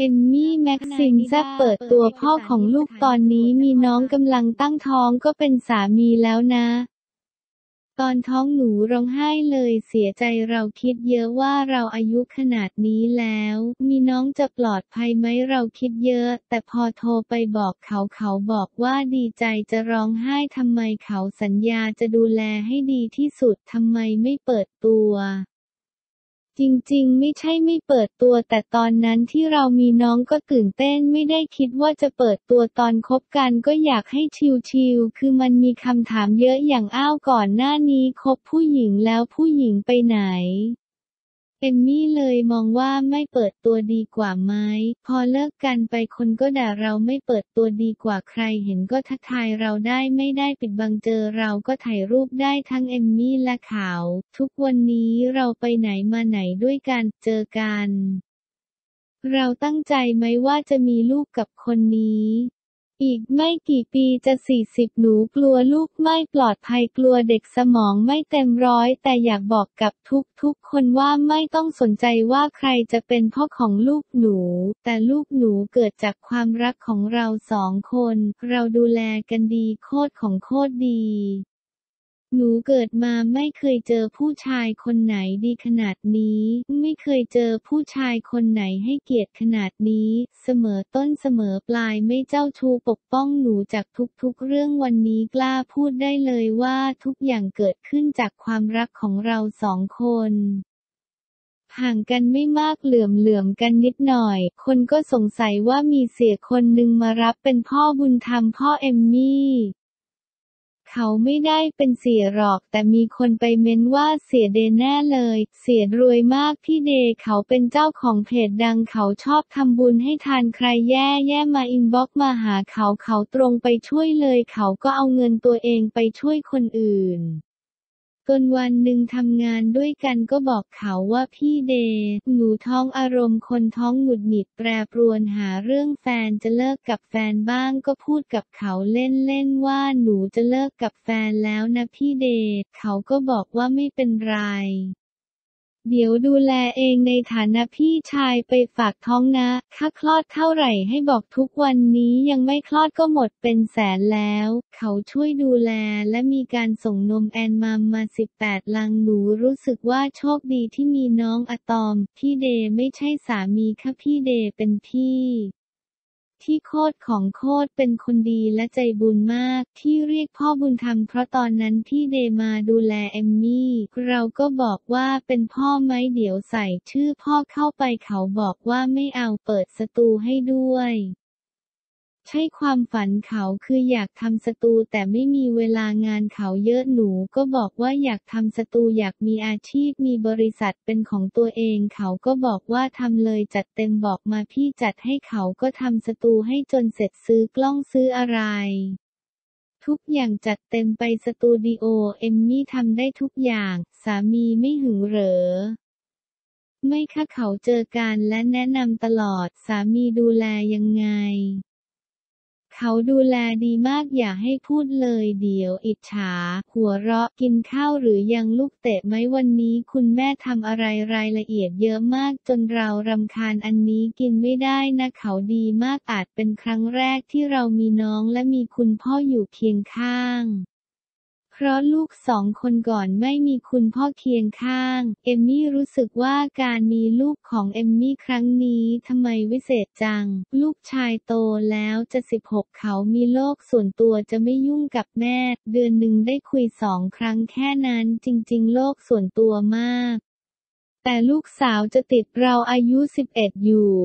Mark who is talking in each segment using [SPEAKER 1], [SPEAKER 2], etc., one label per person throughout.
[SPEAKER 1] เอมมี่แม็กซิมแซ่บเปิดตัวพ่อของลูกตอนนี้มีน้องกำลังตั้งท้องก็เป็นสามีแล้วนะตอนท้องหนูร้องไห้เลยเสียใจเราคิดเยอะว่าเราอายุขนาดนี้แล้วมีน้องจะปลอดภัยไหมเราคิดเยอะแต่พอโทรไปบอกเขาบอกว่าดีใจจะร้องไห้ทำไมเขาสัญญาจะดูแลให้ดีที่สุดทำไมไม่เปิดตัวจริงๆไม่ใช่ไม่เปิดตัวแต่ตอนนั้นที่เรามีน้องก็ตื่นเต้นไม่ได้คิดว่าจะเปิดตัวตอนคบกันก็อยากให้ชิลๆคือมันมีคำถามเยอะอย่างอ้าวก่อนหน้านี้คบผู้หญิงแล้วผู้หญิงไปไหนเอมมี่เลยมองว่าไม่เปิดตัวดีกว่าไหมพอเลิกกันไปคนก็ด่าเราไม่เปิดตัวดีกว่าใครเห็นก็ทักทายเราได้ไม่ได้ปิดบังเจอเราก็ถ่ายรูปได้ทั้งเอมมี่และเขาทุกวันนี้เราไปไหนมาไหนด้วยกันเจอกันเราตั้งใจไหมว่าจะมีลูกกับคนนี้อีกไม่กี่ปีจะ40หนูกลัวลูกไม่ปลอดภัยกลัวเด็กสมองไม่เต็มร้อยแต่อยากบอกกับทุกคนว่าไม่ต้องสนใจว่าใครจะเป็นพ่อของลูกหนูแต่ลูกหนูเกิดจากความรักของเรา2 คนเราดูแลกันดีโคตรของโคตรดีหนูเกิดมาไม่เคยเจอผู้ชายคนไหนดีขนาดนี้ไม่เคยเจอผู้ชายคนไหนให้เกียรติขนาดนี้เสมอต้นเสมอปลายไม่เจ้าชู้ปกป้องหนูจากทุกๆเรื่องวันนี้กล้าพูดได้เลยว่าทุกอย่างเกิดขึ้นจากความรักของเรา2 คนห่างกันไม่มากเหลื่อมกันนิดหน่อยคนก็สงสัยว่ามีเสียคนหนึ่งมารับเป็นพ่อบุญธรรมพ่อเอมมี่เขาไม่ได้เป็นเสียหรอกแต่มีคนไปเม้นว่าเสียเดแน่เลยเสียรวยมากพี่เดเขาเป็นเจ้าของเพจดังเขาชอบทำบุญให้ทานใครแย่มาอินบ็อกซ์มาหาเขาตรงไปช่วยเลยเขาก็เอาเงินตัวเองไปช่วยคนอื่นจนวันหนึ่งทำงานด้วยกันก็บอกเขาว่าพี่เดหนูท้องอารมณ์คนท้องหงุดหงิดแปรปรวนหาเรื่องแฟนจะเลิกกับแฟนบ้างก็พูดกับเขาเล่นว่าหนูจะเลิกกับแฟนแล้วนะพี่เดเขาก็บอกว่าไม่เป็นไรเดี๋ยวดูแลเองในฐานะพี่ชายไปฝากท้องนะค่าคลอดเท่าไหร่ให้บอกทุกวันนี้ยังไม่คลอดก็หมดเป็นแสนแล้วเขาช่วยดูแลและมีการส่งนมแอนมัมมา18 ลังหนูรู้สึกว่าโชคดีที่มีน้องอะตอมพี่เดไม่ใช่สามีค่ะพี่เดเป็นพี่ที่โคตรของโคตรเป็นคนดีและใจบุญมากที่เรียกพ่อบุญธรรมเพราะตอนนั้นพี่เดมาดูแลเอมมี่เราก็บอกว่าเป็นพ่อไหมเดี๋ยวใส่ชื่อพ่อเข้าไปเขาบอกว่าไม่เอาเปิดสตูให้ด้วยใช่ความฝันเขาคืออยากทำสตูแต่ไม่มีเวลางานเขาเยอะหนูก็บอกว่าอยากทำสตูอยากมีอาชีพมีบริษัทเป็นของตัวเองเขาก็บอกว่าทำเลยจัดเต็มบอกมาพี่จัดให้เขาก็ทำสตูให้จนเสร็จซื้อกล้องซื้ออะไรทุกอย่างจัดเต็มไปสตูดิโอเอมมี่ทำได้ทุกอย่างสามีไม่หึงเหรอไม่ค่ะเขาเจอกันและแนะนำตลอดสามีดูแลยังไงเขาดูแลดีมากอย่าให้พูดเลยเดี๋ยวอิจฉาหัวเราะกินข้าวหรือยังลูกเตะไหมวันนี้คุณแม่ทำอะไรรายละเอียดเยอะมากจนเรารำคาญอันนี้กินไม่ได้นะเขาดีมากอาจเป็นครั้งแรกที่เรามีน้องและมีคุณพ่ออยู่เคียงข้างเพราะลูก2 คนก่อนไม่มีคุณพ่อเคียงข้างเอมมี่รู้สึกว่าการมีลูกของเอมมี่ครั้งนี้ทำไมวิเศษจังลูกชายโตแล้วจะ16เขามีโลกส่วนตัวจะไม่ยุ่งกับแม่เดือนหนึ่งได้คุย2 ครั้งแค่นั้นจริงๆโลกส่วนตัวมากแต่ลูกสาวจะติดเราอายุ11อยู่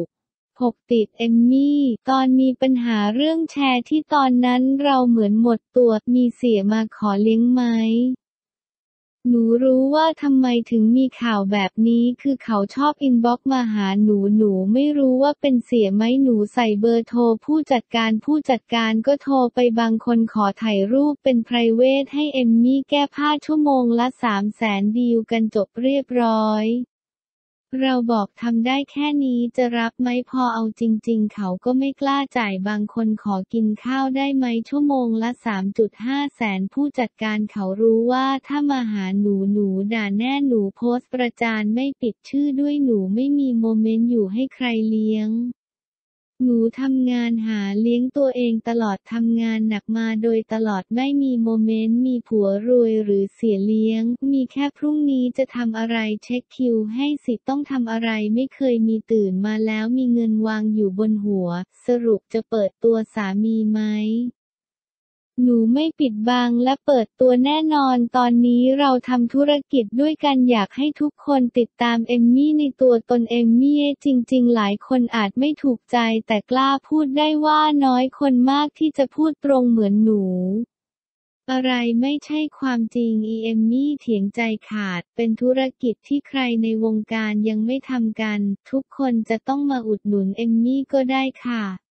[SPEAKER 1] 6ติดเอมมี่ตอนมีปัญหาเรื่องแชร์ที่ตอนนั้นเราเหมือนหมดตัวมีเสียมาขอเลี้ยงไหมหนูรู้ว่าทำไมถึงมีข่าวแบบนี้คือเขาชอบอินบ็อกซ์มาหาหนูไม่รู้ว่าเป็นเสียไหมหนูใส่เบอร์โทรผู้จัดการก็โทรไปบางคนขอถ่ายรูปเป็นไพรเวทให้เอมมี่แก้ผ้าชั่วโมงละ300,000ดีลกันจบเรียบร้อยเราบอกทำได้แค่นี้จะรับไหมพอเอาจริงๆเขาก็ไม่กล้าจ่ายบางคนขอกินข้าวได้ไหมชั่วโมงละ3.5 แสนผู้จัดการเขารู้ว่าถ้ามาหาหนูด่าแน่หนูโพสต์ประจานไม่ปิดชื่อด้วยหนูไม่มีโมเมนต์อยู่ให้ใครเลี้ยงหนูทำงานหาเลี้ยงตัวเองตลอดทำงานหนักมาโดยตลอดไม่มีโมเมนต์มีผัวรวยหรือเสียเลี้ยงมีแค่พรุ่งนี้จะทำอะไรเช็คคิวให้สิต้องทำอะไรไม่เคยมีตื่นมาแล้วมีเงินวางอยู่บนหัวสรุปจะเปิดตัวสามีไหมหนูไม่ปิดบังและเปิดตัวแน่นอนตอนนี้เราทำธุรกิจด้วยกันอยากให้ทุกคนติดตามเอมมี่ในตัวตนเอมมี่จริงๆหลายคนอาจไม่ถูกใจแต่กล้าพูดได้ว่าน้อยคนมากที่จะพูดตรงเหมือนหนูอะไรไม่ใช่ความจริงเอมมี่เถียงใจขาดเป็นธุรกิจที่ใครในวงการยังไม่ทำกันทุกคนจะต้องมาอุดหนุนเอมมี่ก็ได้ค่ะ